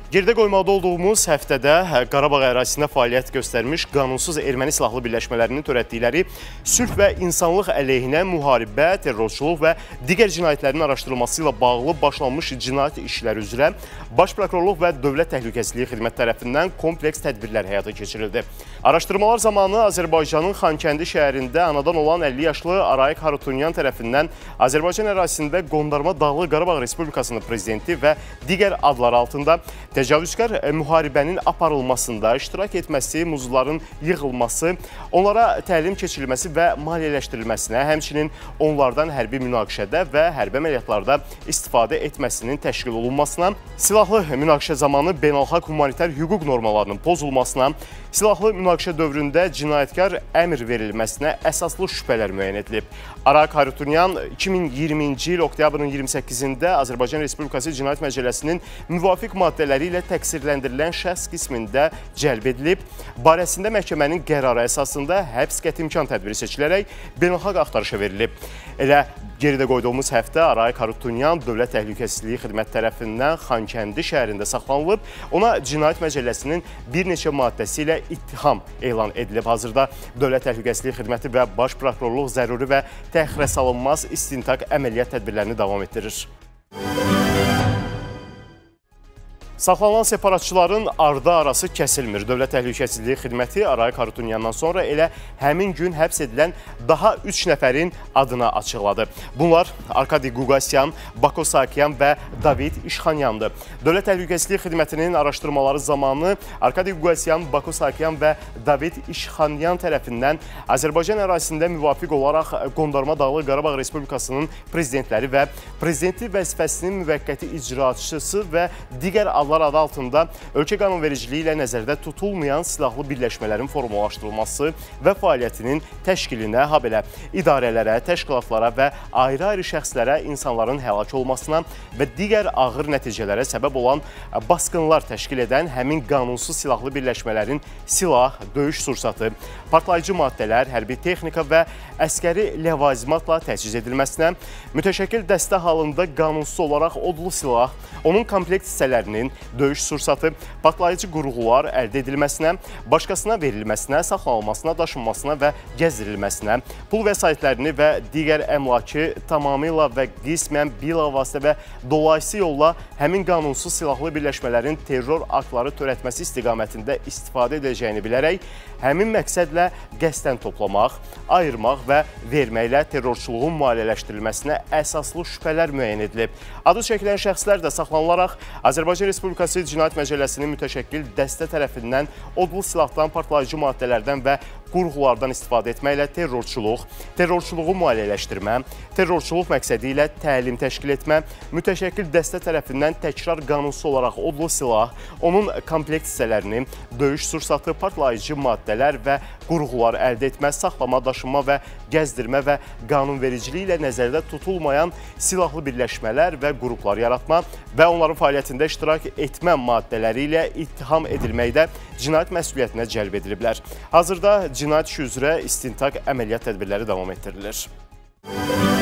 Geridə qoymaqda olduğumuz həftədə Qarabağ ərazisində fəaliyyət göstərmiş qanunsuz erməni silahlı birləşmələrinin törətdikləri sülh və insanlıq əleyhinə müharibə, terrorçuluq və digər cinayətlərin araşdırılması ilə bağlı başlanmış cinayət işləri üzrə Baş Prokurorluq və Dövlət Təhlükəsizliyi Xidmət tərəfindən kompleks tədbirlər həyata keçirildi. Araşdırmalar zamanı Azərbaycanın Xankəndi şəhərində anadan olan 50 yaşlı Arayik Harutyunyan tərəfindən Azərbaycan ərazisində Qondarma Dağlı Qarabağ Respublikasının prezidenti və digər adlar altında təcavüzkar müharibənin aparılmasında iştirak etməsi, muzluların yığılması, onlara təlim keçirilməsi və maliyyələşdirilməsinə, həmçinin onlardan hərbi münaqişədə və hərbi əməliyyatlarda istifadə etməsinin təşkil olunmasına, silahlı münaqişə zamanı beynəlxalq humanitar hüquq normalarının pozulmasına, silahlı münaqişə dövründə cinayətkar əmr verilməsinə əsaslı şübhələr müəyyən edilib. Arayik Harutyunyan 2020-ci il oktyabrın 28-də Azərbaycan Respublikası Cinayət Məcəlləsinin müvafiq maddələri ilə təqsirləndirilən şəxs qismində cəlb edilib. Barəsində məhkəmənin qərarı əsasında həbs qəti imkan tədbiri seçilərək beynəlxalq axtarışa verilib. Elə geridə qoyduğumuz həftə Arayik Harutyunyan Dövlət Təhlükəsizliyi Xidmət tərəfindən Xankəndi şəhərində saxlanılıb. Ona Cinayət Məcəlləsinin bir neçə maddəsi ilə ittiham elan edilib. Hazırda Dövlət Təhlükəsizliyi Xidməti və Baş Prokurorluq zəruri və təxirə salınmaz istintaq əməliyyat tədbirlərini davam etdirir. Saxlanılan separatçıların ardı arası kəsilmir. Dövlət Təhlükəsizliyi Xidməti Arayik Harutyunyandan sonra elə həmin gün həbs edilən daha 3 nəfərin adını açıqladı. Bunlar Arkadi Quqasyan, Bako Sakyan və David İşxanyandır. Dövlət Təhlükəsizliyi Xidmətinin araşdırmaları zamanı Arkadi Quqasyan, Bako Sakyan və David İşxanyan tərəfindən Azərbaycan ərazisində müvafiq olaraq Qondarma Dağlı Qarabağ Respublikasının prezidentləri və prezidenti vəzifəsinin müvəqqəti icraçısı və digər adı altında ölkə qanunvericiliyi ilə nəzərdə tutulmayan silahlı birləşmələrin formalaşdırılması və fəaliyyətinin təşkilinə, habelə idarələrə, təşkilatlara və ayrı-ayrı şəxslərə insanların həlak olmasına və digər ağır nəticələrə səbəb olan basqınlar təşkil edən həmin qanunsuz silahlı birləşmələrin silah, döyüş sursatı, partlayıcı maddələr, hərbi texnika və əskəri ləvazimatla təchiz edilməsinə, mütəşəkkil dəstə halında qanunsuz olaraq odlu silah, onun komplekt hissələrinin döyüş sursatı, partlayıcı qurğular əldə edilməsinə, başqasına verilməsinə, saxlanılmasına, daşınmasına və gəzdirilməsinə, pul vəsaitlərini və digər əmlakı tamamilə və qismən bilavasitə və dolayısı yolla həmin qanunsuz silahlı birləşmələrin terror aktları törətməsi istiqamətində istifadə edəcəyini bilərək, həmin məqsədlə qəsdən toplamaq, ayırmaq və verməklə terrorçuluğun maliyyələşdirilməsinə əsaslı şübhələr müəyyən edilib. Adı çəkilən şəxslər də saxlanılaraq Azərbaycan Respublikası Cinayət Məcəlləsinin mütəşəkkil dəstə tərəfindən odlu silahdan, partlayıcı maddələrdən və qurğulardan istifadə etməklə terrorçuluq, terrorçuluğu maliyyələşdirmə, terrorçuluq məqsədi ilə təlim təşkil etmə, mütəşəkkil dəstə tərəfindən təkrar qanunsuz olaraq odlu silah, onun komplekt hissələrini, döyüş sursatı, partlayıcı maddələr və qurğular əldə etmə, saxlama, daşınma və gəzdirmə və qanunvericiliyi ilə nəzərdə tutulmayan silahlı birləşmələr və qruplar yaratma və onların fəaliyyətində iştirak etmə maddələri ilə ittiham edilməkdə cinayət məsuliyyətinə cəlb ediliblər. Hazırda cinayət işi üzrə istintaq əməliyyat tədbirləri davam etdirilir.